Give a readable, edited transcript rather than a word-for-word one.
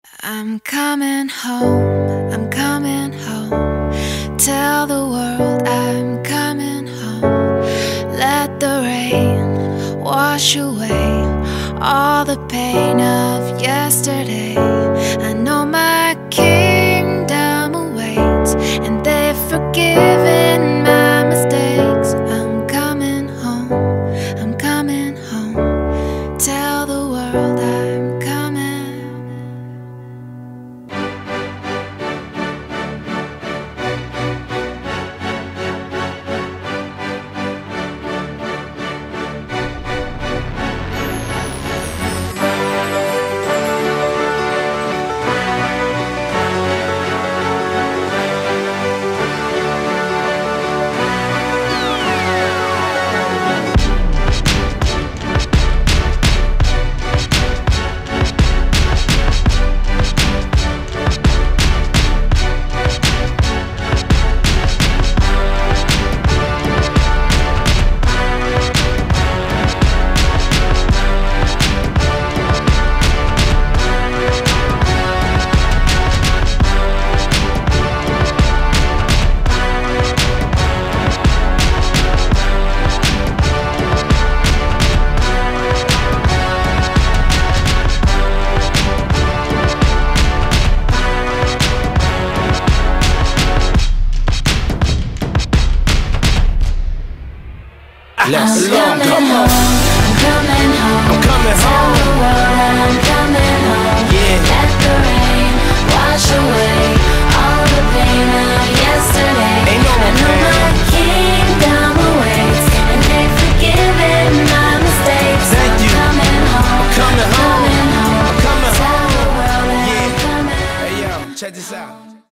I'm coming home, I'm coming home. Tell the world I'm coming home. Let the rain wash away all the pain of yesterday. I know my kingdom awaits, and they've forgiven my mistakes. I'm coming home, I'm coming home. Tell the world I'm coming. Let's I'm coming home, I'm coming home. I'm coming Tell home. the world I'm coming home. Yeah. Let the rain wash away all the pain of yesterday. Ain't no I know pain. my kingdom awaits, and they've forgiven my mistakes. Thank you. I'm coming home, I'm coming home. coming home. I'm coming Tell home. the world I'm Yeah. coming. Hey yo, check this out.